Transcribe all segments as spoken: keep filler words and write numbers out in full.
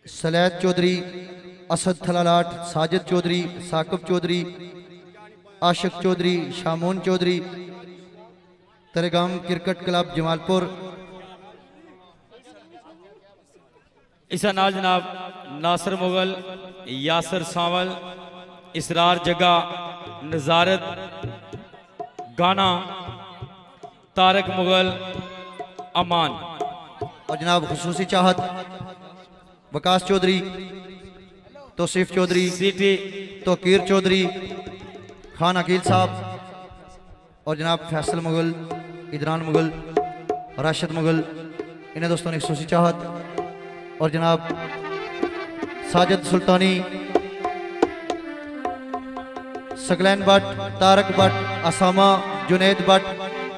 सलैद चौधरी, असद थलालाट, Sajid Chaudhary, Saqib Chaudhary, Ashiq Chaudhary, Shamoon Chaudhary, Taregam cricket club Jamalpur. इसा नाल जनाब नासिर मुगल, यासर सावल, इसरार जगा, नजारत गाना, तारक मुगल, अमान। और जनाब खुसूसी चाहत वकास चौधरी, तौसीफ चौधरी, सीटी तोकीर चौधरी, खान अकील साहब और जनाब फैसल मुगल, इदरान मुगल, राशिद मुगल, इन्हें दोस्तों ने खुसूसी चाहत। और जनाब साजिद सुल्तानी, सकलैन भट्ट, तारक भट्ट, असामा, जुनैद भट्ट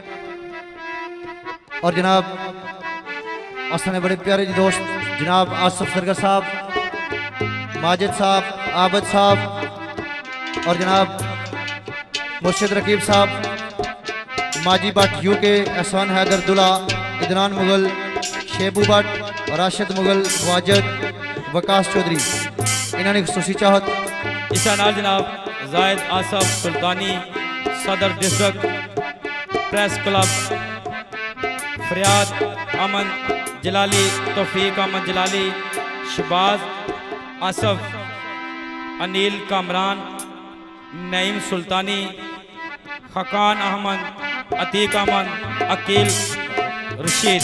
और जनाब असने बड़े प्यारे जी दोस्त जनाब आसिफ सरगर साहब, माजिद साहब, आबद साहब और जनाब मुर्शिद रकीब साहब, माजी भट्ट यूके, एहसान हैदर दुला, इदरान मुगल, शेबू भट्ट, राशिद मुगल, वाजिद, वकास चौधरी, इन्होंने खुसूसी चाहत। इसा नाल जनाब जायद आसफ सुल्तानी, सदर डिस्ट्रिक्ट प्रेस क्लब, फरियाद अमन जलाली, तौफीक अमन जलाली, शबाज आसफ, अनिल कामरान, नईम सुल्तानी, खकान अहमद, अतीक अमन, अकील रशीद।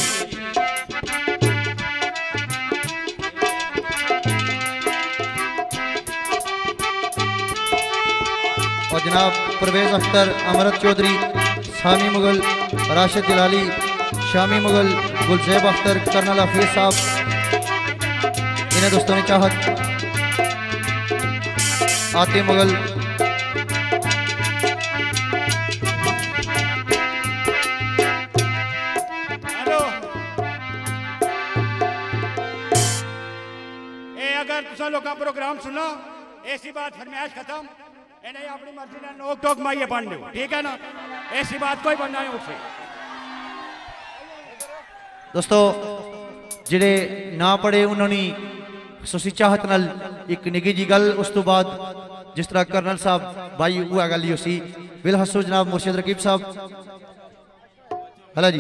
और जनाब परवेज अख्तर, अमरत चौधरी, सामी मुगल, राशिद जलाली, शामी मुगल, गुलजेब अख्तर, कर्नल हफीज साहब, इन्हें दोस्तों ने चाहत। आते मुगल, हेलो ए अगर तुसा लोग प्रोग्राम सुनो ऐसी बात फरमाइश खत्म, इन्हें अपनी मर्जी ने नोक टोक माइए पढ़ लो, ठीक है ना? ऐसी बात कोई बनना है उससे। दोस्तों जिहड़े ना पढ़े उन्होंने खुसूसी चाहत नाल एक निगी जी गल, उस तो बाद जिस तरह कर्नल साहब भाई वो गल ही उसी बिल हसो जनाब मुर्शिद रकीब साहब। हला जी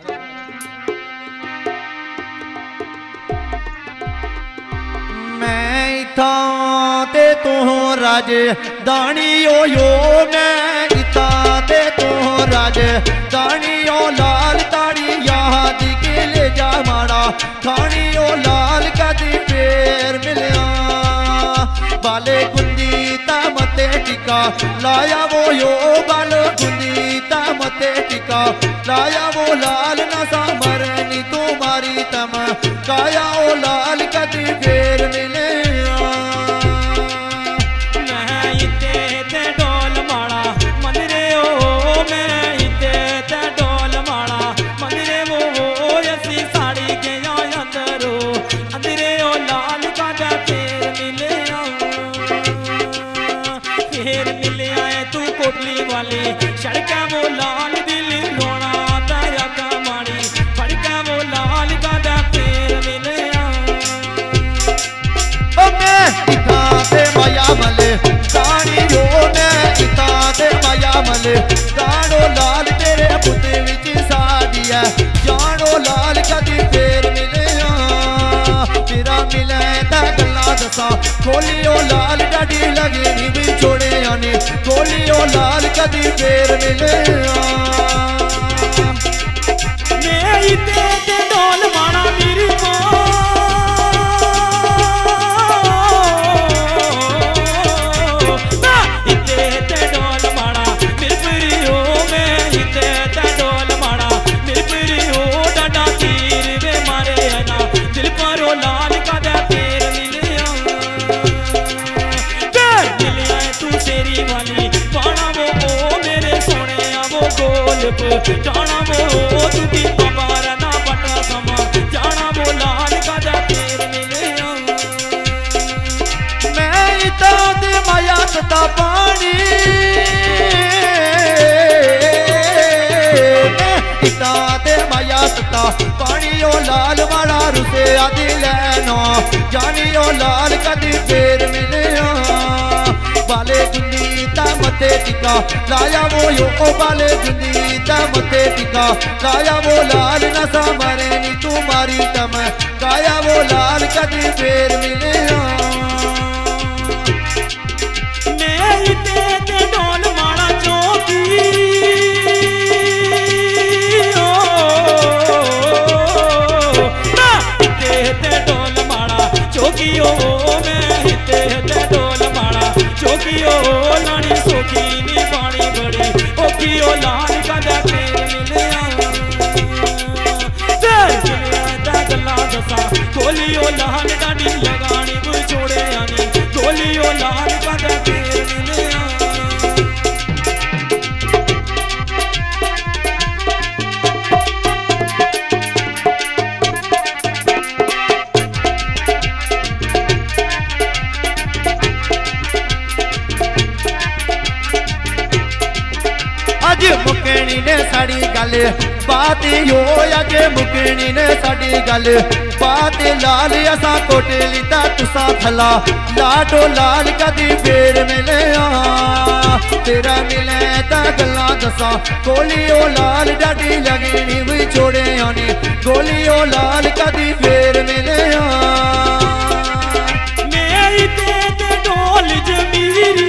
मैं इथा ते तू राज दानी ओ यो, मैं इथा ते तू राज दानी ओ, लाल ताड़ी याद के ले जा माड़ा खानी ओ, लाल कदी पेर मिलिया बाले गुंदी मते टिका लाया वो यो, बाल गुंदी मते टिका लाया वो, लाल नसा मरनी तुम्हारी तम काया ओ, लाल कदी पेर मिले। सड़का वो लाल दिल रोना ताया कमानी, फड़का वो लाल का पेर मिले। ओ मैं इता ते माया मले दानी यो, मैं इता ते माया मले दानो, लाल तेरे पुत विच साड़ी है जानो, लाल कदी पेर मिले तेरा मिले ता गल्ला दसा खोलियो, लाल डाडी लगे नी भी छोड़े आने खोलियो, लाल कदी पेर मिले। मैं इते ते डोल माना मेरी इते ते डोल माना मेरी परी हो, मैं इते ते डोल माना मेरी परी हो, डाडा तीर वे मारे ना दिल पर ओ, लाल का दे पेर मिले पेर मिले तू तेरी वाली पाना वो ओ मेरे सोने वो गोल जाना वो तुझी अबार ना बटा समा जाना वो, लाल का दे पेर मिले। मैं इता दे माया सता पानी, मैं इता दे माया सता पानी ओ, लाल वाला रुसे आदि लैनो जानी ओ लाल कदी फेर मिलिया बाले गुंदी ता मते टिका लाया वो यो ओ बाले गुंदी ता मते टिका लाया वो लाल नसा मरे नी तुम्हारी तम काया वो लाल कदी फेर मिलिया मेरी ते ते डोल माड़ा चौकी ओ ते ते डोल माड़ा चौकी ओ मैं ते ते डोल माड़ा चौकी ओ लानी सोखी नी पानी बड़ी ओकी ओ लाल कदा फेर मिलिया गल्ला दसा गोली ओ लाल डाडी लगानी कोई छोड़े आनी गोली ओ लाल कदा फेर मिलिया अज मुकनी ने साड़ी गल बात यो अज मुकनी ने साड़ी गल बात लाल असा कोटे लीता तुसा थला लाडो लाल कदी फेर मिले तेरा मिले ता गल्ला दसा गोली ओ लाल डाडी लगनी भी छोड़े आनी गोली ओ लाल कदी फेर मिले मेरी ते ते डोल जमीरी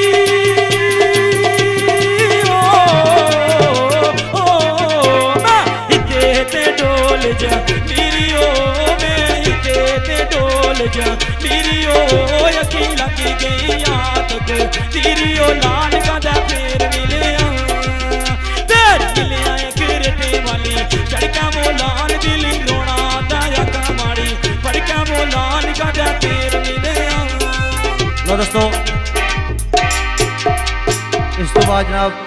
मेरी ओ मैं ते डोल जा मेरी ओ यकीन लगी गई याद को तेरी ओ लाल कदा फेर मिलिया फेर मिलिया एक रेटे वाली चढ़का वो लाल दिल रोना दाया कमाड़ी पड़का वो लाल कदा फेर मिलिया। लो दोस्तों इस तो बाद जनाब